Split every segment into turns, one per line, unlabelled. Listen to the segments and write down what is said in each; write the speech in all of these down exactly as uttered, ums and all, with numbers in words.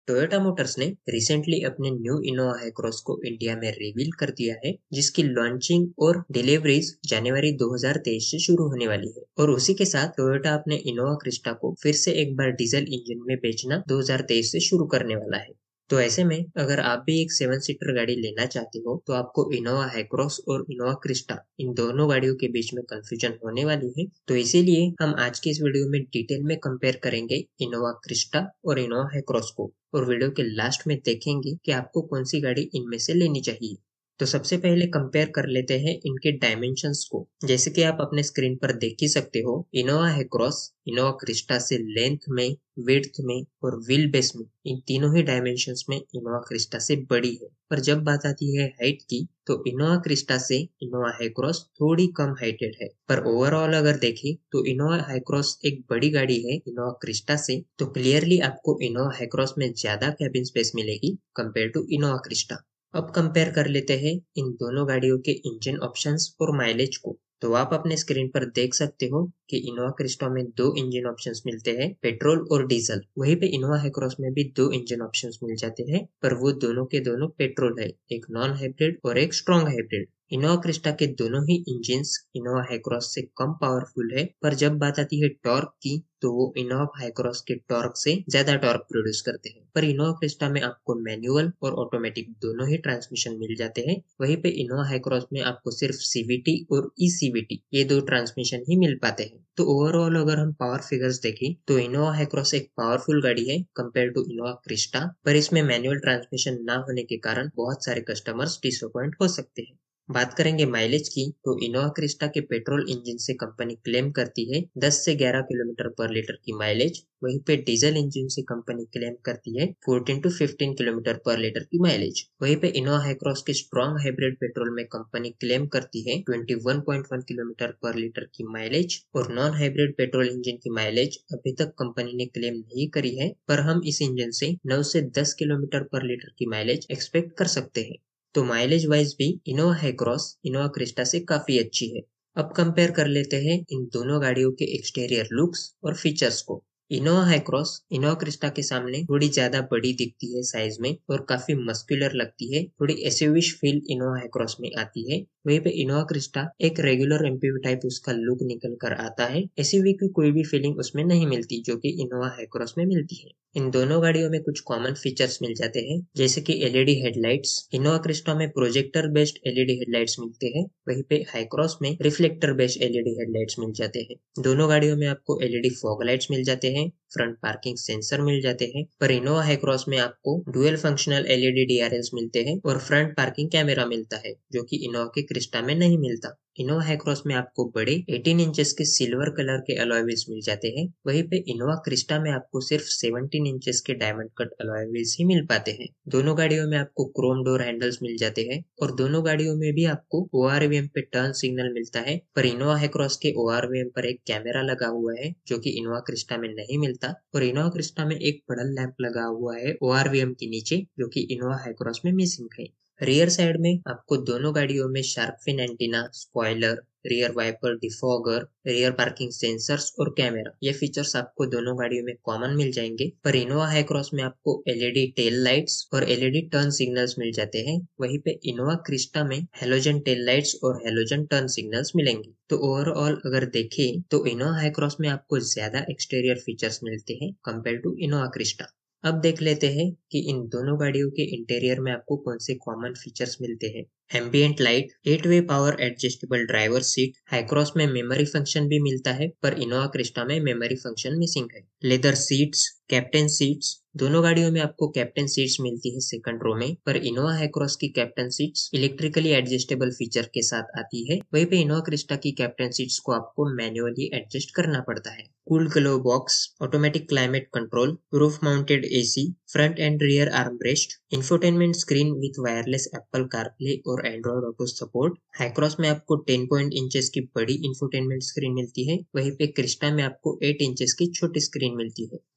Toyota Motors ने recently अपने new Innova Hycross को इंडिया में रिवील कर दिया है, जिसकी लॉन्चिंग और डिलीवरीज जनवरी दो हज़ार तेईस से शुरू होने वाली है। और उसी के साथ टोयोटा अपने इनोवा क्रिस्टा को फिर से एक बार डीजल इंजन में बेचना दो हज़ार तेईस से शुरू करने वाला है। तो ऐसे में अगर आप भी एक सेवन सीटर गाड़ी लेना चाहते हो तो आपको इनोवा हाईक्रॉस और इनोवा क्रिस्टा इन दोनों गाड़ियों के बीच में कंफ्यूजन होने वाली है। तो इसीलिए हम आज की इस वीडियो में डिटेल में कंपेयर करेंगे इनोवा क्रिस्टा और इनोवा हाईक्रॉस को, और वीडियो के लास्ट में देखेंगे कि आपको कौन सी गाड़ी इनमें से लेनी चाहिए। तो सबसे पहले कंपेयर कर लेते हैं इनके डायमेंशंस को। जैसे कि आप अपने स्क्रीन पर देख ही सकते हो, इनोवा हाईक्रॉस इनोवा क्रिस्टा से लेंथ में, विड्थ में और व्हील बेस में, इन तीनों ही डायमेंशंस में इनोवा क्रिस्टा से बड़ी है। पर जब बात आती है हाइट की तो इनोवा क्रिस्टा से इनोवा हाईक्रॉस थोड़ी कम हाइटेड है। पर ओवरऑल अगर देखें तो इनोवा हाईक्रॉस एक बड़ी गाड़ी है इनोवा क्रिस्टा से, तो क्लियरली आपको इनोवा हाईक्रॉस में ज्यादा कैबिन स्पेस मिलेगी कंपेयर टू इनोवा क्रिस्टा। अब कंपेयर कर लेते हैं इन दोनों गाड़ियों के इंजन ऑप्शंस और माइलेज को। तो आप अपने स्क्रीन पर देख सकते हो कि इनोवा क्रिस्टा में दो इंजन ऑप्शंस मिलते हैं, पेट्रोल और डीजल। वहीं पे इनोवा हाईक्रॉस में भी दो इंजन ऑप्शंस मिल जाते हैं, पर वो दोनों के दोनों पेट्रोल है, एक नॉन हाइब्रिड और एक स्ट्रॉन्ग हाइब्रिड। इनोवा क्रिस्टा के दोनों ही इंजिन्स इनोवा हाईक्रॉस से कम पावरफुल है, पर जब बात आती है टॉर्क की तो वो इनोवा हाईक्रॉस के टॉर्क से ज्यादा टॉर्क प्रोड्यूस करते हैं। पर इनोवा क्रिस्टा में आपको मैनुअल और ऑटोमेटिक दोनों ही ट्रांसमिशन मिल जाते हैं। वहीं पे इनोवा हाईक्रॉस में आपको सिर्फ सीवीटी और ई सीवीटी ये दो ट्रांसमिशन ही मिल पाते हैं। तो ओवरऑल अगर हम पावर फिगर्स देखें तो इनोवा हाईक्रॉस एक पावरफुल गाड़ी है कंपेयर टू इनोवा क्रिस्टा, पर इसमें मैनुअल ट्रांसमिशन ना होने के कारण बहुत सारे कस्टमर्स डिसअपॉइंट हो सकते हैं। बात करेंगे माइलेज की तो इनोवा क्रिस्टा के पेट्रोल इंजन से कंपनी क्लेम करती है दस से ग्यारह किलोमीटर पर लीटर की माइलेज। वहीं पे डीजल इंजन से कंपनी क्लेम करती है चौदह टू पंद्रह किलोमीटर पर लीटर की माइलेज। वहीं पे इनोवा हाईक्रॉस के स्ट्रॉन्ग हाइब्रिड पेट्रोल में कंपनी क्लेम करती है इक्कीस पॉइंट एक किलोमीटर पर लीटर की माइलेज। और नॉन हाइब्रिड पेट्रोल इंजन की माइलेज अभी तक कंपनी ने क्लेम नहीं करी है, पर हम इस इंजन से नौ से दस किलोमीटर पर लीटर की माइलेज एक्सपेक्ट कर सकते हैं। तो माइलेज वाइज भी इनोवा हाईक्रॉस इनोवा क्रिस्टा से काफी अच्छी है। अब कंपेयर कर लेते हैं इन दोनों गाड़ियों के एक्सटीरियर लुक्स और फीचर्स को। इनोवा हाईक्रॉस इनोवा क्रिस्टा के सामने थोड़ी ज्यादा बड़ी दिखती है साइज में और काफी मस्कुलर लगती है, थोड़ी एसयूवी फील इनोवा हाईक्रॉस में आती है। वहीं पे इनोवा क्रिस्टा एक रेगुलर एमपीवी टाइप उसका लुक निकल कर आता है, एसयूवी की कोई भी फीलिंग उसमें नहीं मिलती जो कि इनोवा हाईक्रॉस में मिलती है। इन दोनों गाड़ियों में कुछ कॉमन फीचर्स मिल जाते हैं, जैसे कि एलईडी हेडलाइट्स। इनोवा क्रिस्टा में प्रोजेक्टर बेस्ड एलईडी हेडलाइट्स मिलते हैं, वहीं पे हाईक्रॉस में रिफ्लेक्टर बेस्ड एलईडी हेडलाइट्स मिल जाते हैं। दोनों गाड़ियों में आपको एलईडी फॉग लाइट्स मिल जाते हैं, फ्रंट पार्किंग सेंसर मिल जाते हैं। पर इनोवा हाईक्रॉस में आपको डुअल फंक्शनल एलईडी डीआरएल्स मिलते हैं और फ्रंट पार्किंग कैमरा मिलता है, जो कि इनोवा के क्रिस्टा में नहीं मिलता। इनोवा हाईक्रॉस में आपको बड़े अठारह इंचेस के सिल्वर कलर के अलॉय व्हील्स मिल जाते हैं, वहीं पे इनोवा क्रिस्टा में आपको सिर्फ सत्रह इंचेस के डायमंड कट अलॉय व्हील्स ही मिल पाते हैं। दोनों गाड़ियों में आपको क्रोम डोर हैंडल्स मिल जाते हैं और दोनों गाड़ियों में भी आपको ओआरवीएम पे टर्न सिग्नल मिलता है। पर इनोवा हाईक्रॉस के ओआरवीएम पर एक कैमरा लगा हुआ है जो कि इनोवा क्रिस्टा में नहीं मिलता, और इनोवा क्रिस्टा में एक पडल लैंप लगा हुआ है ओआरवीएम के नीचे, जो कि इनोवा हाईक्रॉस में मिसिंग है। रियर साइड में आपको दोनों गाड़ियों में shark fin antenna, spoiler, rear wiper defogger, rear parking sensors और कैमरा, ये फीचर्स आपको दोनों गाड़ियों में कॉमन मिल जाएंगे। पर इनोवा हाईक्रॉस में आपको एलईडी टेल लाइट्स और एलईडी टर्न सिग्नल्स मिल जाते हैं, वहीं पे इनोवा क्रिस्टा में हेलोजन टेल लाइट्स और हेलोजन टर्न सिग्नल्स मिलेंगे। तो ओवरऑल अगर देखें तो इनोवा हाईक्रॉस में आपको ज्यादा एक्सटीरियर फीचर्स मिलते हैं कंपेयर टू इनोवा क्रिस्टा। अब देख लेते हैं कि इन दोनों गाड़ियों के इंटीरियर में आपको कौन से कॉमन फीचर्स मिलते हैं। Ambient light, eight way power adjustable driver seat. Hycross में मेमोरी फंक्शन भी मिलता है, पर इनोवा क्रिस्टा में मेमोरी फंक्शन मिसिंग है। Leather seats, captain seats. दोनों गाड़ियों में आपको कैप्टन सीट्स मिलती है सेकंड रो में, पर इनोवा हाईक्रॉस की captain seats electrically adjustable feature के साथ आती है, वहीं पे इनोवा क्रिस्टा की कैप्टन सीट्स को आपको मैन्युअली एडजस्ट करना पड़ता है। Cool glove box, automatic climate control, roof mounted AC, front and rear armrest, infotainment screen with wireless Apple CarPlay और एंड्रॉइड ऑटो सपोर्ट। हाईक्रॉस में आपको टेन पॉइंट इंचेस की बड़ी इंफोटेनमेंट स्क्रीन मिलती है, वहीं पे क्रिस्टा में आपको एट इंचेस की छोटी स्क्रीन मिलती है।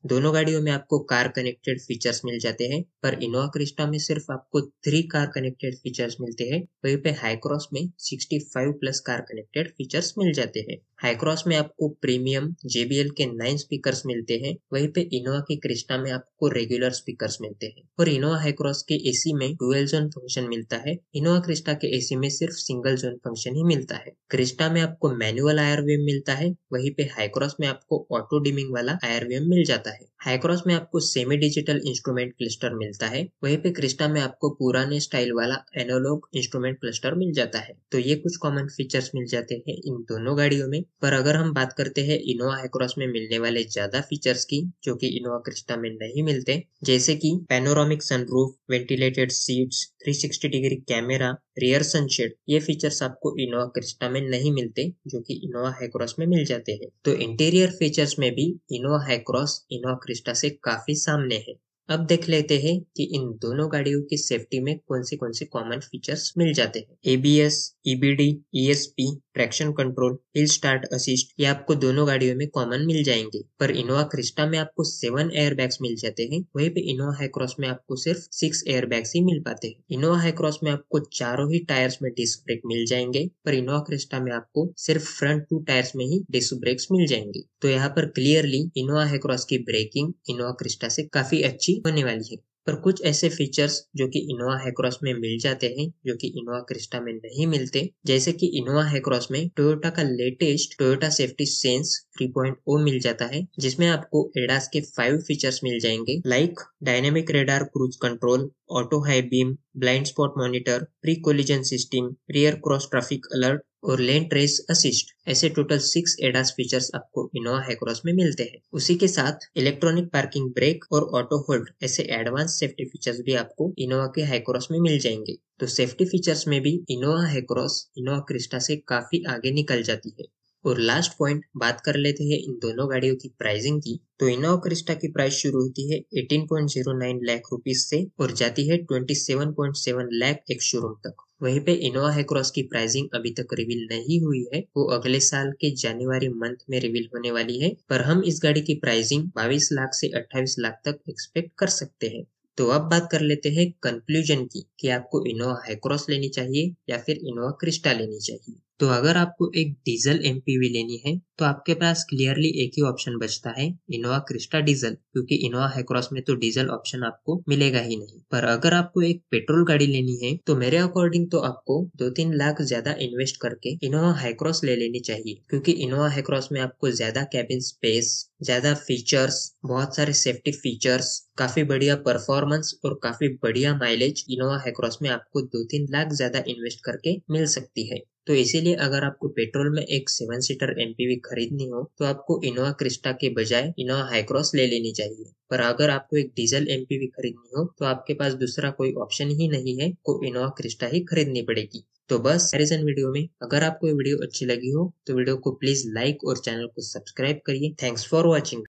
दोनों गाड़ियों में आपको कार कनेक्टेड फीचर्स मिल जाते हैं, पर इनोवा क्रिस्टा में सिर्फ आपको थ्री कार कनेक्टेड फीचर्स मिलते हैं। वहीं पे हाई क्रॉस में sixty five plus car connected features मिल जाते हैं। हाई क्रॉस में आपको प्रीमियम जे बी एल के नाइन स्पीकर्स मिलते हैं, वहीं पे इनोवा की क्रिस्टा में आपको रेगुलर स्पीकर्स मिलते हैं। और इनोवा हाई क्रॉस के एसी में डुअल जोन फंक्शन मिलता है, इनोवा क्रिस्टा के एसी में सिर्फ सिंगल जोन फंक्शन ही मिलता है। क्रिस्टा में आपको manual I R V M मिलता है, वहीं पे हाई क्रॉस में आपको ऑटो डिमिंग वाला आई आर वी एम मिल जाता है। हाई क्रॉस में आपको सेमी डिजिटल इंस्ट्रूमेंट क्लस्टर मिलता है, वहीं पे क्रिस्टा में आपको पुराने स्टाइल वाला एनालॉग इंस्ट्रूमेंट क्लस्टर मिल जाता है। तो ये कुछ कॉमन फीचर्स मिल जाते हैं इन दोनों गाड़ियों में। पर अगर हम बात करते हैं इनोवा हाई क्रॉस में मिलने वाले ज्यादा फीचर्स की, जो कि इनोवा क्रिस्टा में नहीं मिलते, जैसे कि panoramic sunroof, ventilated seats, three sixty degree camera, rear sunshade, ये फीचर्स आपको इनोवा क्रिस्टा में नहीं मिलते, जो कि इनोवा हाई क्रॉस में मिल जाते हैं। तो इंटीरियर फीचर्स में भी Innova Hycross Innova Crysta से काफी सामने है। अब देख लेते हैं कि इन दोनों गाड़ियों की सेफ्टी में कौन से कौन से कॉमन फीचर्स मिल जाते हैं। A B S, E B D, E S P, traction control, hill start assist, ये आपको दोनों गाड़ियों में कॉमन मिल जाएंगे। पर इनोवा क्रिस्टा में आपको सेवन एयर बैग्स मिल जाते हैं, वहीं पे इनोवा हाई क्रॉस में आपको सिर्फ सिक्स एयर बैग्स ही मिल पाते हैं। इनोवा हाई क्रॉस में आपको चारों ही टायर्स में डिस्क ब्रेक मिल जाएंगे, पर इनोवा क्रिस्टा में आपको सिर्फ फ्रंट टू टायर्स में ही डिस्क ब्रेक्स मिल जाएंगे। तो यहाँ पर क्लियरली इनोवा हाई क्रॉस की ब्रेकिंग इनोवा क्रिस्टा से काफी अच्छी होने वाली है। पर कुछ ऐसे फीचर्स जो कि इनोवा हाई क्रॉस में मिल जाते हैं, जो कि इनोवा क्रिस्टा में नहीं मिलते, जैसे कि इनोवा हाई क्रॉस में टोयोटा का latest Toyota Safety Sense three point O मिल जाता है, जिसमें आपको एडास के फाइव फीचर्स मिल जाएंगे, like dynamic radar cruise control, auto high beam, blind spot monitor, pre collision system, rear cross traffic alert और लेन ट्रेस असिस्ट। ऐसे टोटल सिक्स एडास फीचर्स आपको इनोवा हाई क्रॉस में मिलते हैं। उसी के साथ इलेक्ट्रॉनिक पार्किंग ब्रेक और ऑटो होल्ड ऐसे एडवांस सेफ्टी फीचर्स भी आपको इनोवा के हाई क्रॉस में मिल जाएंगे। तो सेफ्टी फीचर्स में भी Innova Hycross Innova Crysta से काफी आगे निकल जाती है। और लास्ट पॉइंट बात कर लेते हैं इन दोनों गाड़ियों की प्राइसिंग की। तो इनोवा क्रिस्टा की प्राइस शुरू होती है eighteen point zero nine lakh rupees से और जाती है twenty seven point seven lakh ex showroom तक। वहीं पे इनोवा हाई क्रॉस की प्राइसिंग अभी तक रिवील नहीं हुई है, वो अगले साल के जनवरी मंथ में रिवील होने वाली है। पर हम इस गाड़ी की प्राइसिंग बाईस लाख से अट्ठाईस लाख तक एक्सपेक्ट कर सकते हैं। तो अब बात कर लेते हैं कंक्लूजन की कि आपको इनोवा हाई क्रॉस लेनी चाहिए या फिर इनोवा क्रिस्टा लेनी चाहिए। तो अगर आपको एक डीजल एम पी वी लेनी है तो आपके पास क्लियरली एक ही ऑप्शन बचता है, इनोवा क्रिस्टा डीजल, क्योंकि इनोवा हाई क्रॉस में तो डीजल ऑप्शन आपको मिलेगा ही नहीं। पर अगर आपको एक पेट्रोल गाड़ी लेनी है तो मेरे अकॉर्डिंग तो आपको दो तीन लाख ज्यादा इन्वेस्ट करके इनोवा हाई क्रॉस ले लेनी चाहिए, क्योंकि इनोवा हाई क्रॉस में आपको ज्यादा कैबिन स्पेस, ज्यादा फीचर्स, बहुत सारे सेफ्टी फीचर्स, काफी बढ़िया परफॉर्मेंस और काफी बढ़िया माइलेज इनोवा हाई क्रॉस में आपको दो तीन लाख ज्यादा इन्वेस्ट करके मिल सकती है। तो इसीलिए अगर आपको पेट्रोल में एक seven seater M P V खरीदनी हो तो आपको इनोवा क्रिस्टा के बजाय इनोवा हाई क्रॉस ले लेनी चाहिए। पर अगर आपको एक डीजल एम पी वी खरीदनी हो तो आपके पास दूसरा कोई ऑप्शन ही नहीं है, को इनोवा क्रिस्टा ही खरीदनी पड़ेगी। तो बस कंपैरिजन वीडियो में अगर आपको ये वीडियो अच्छी लगी हो तो वीडियो को प्लीज लाइक और चैनल को सब्सक्राइब करिए। Thanks for watching.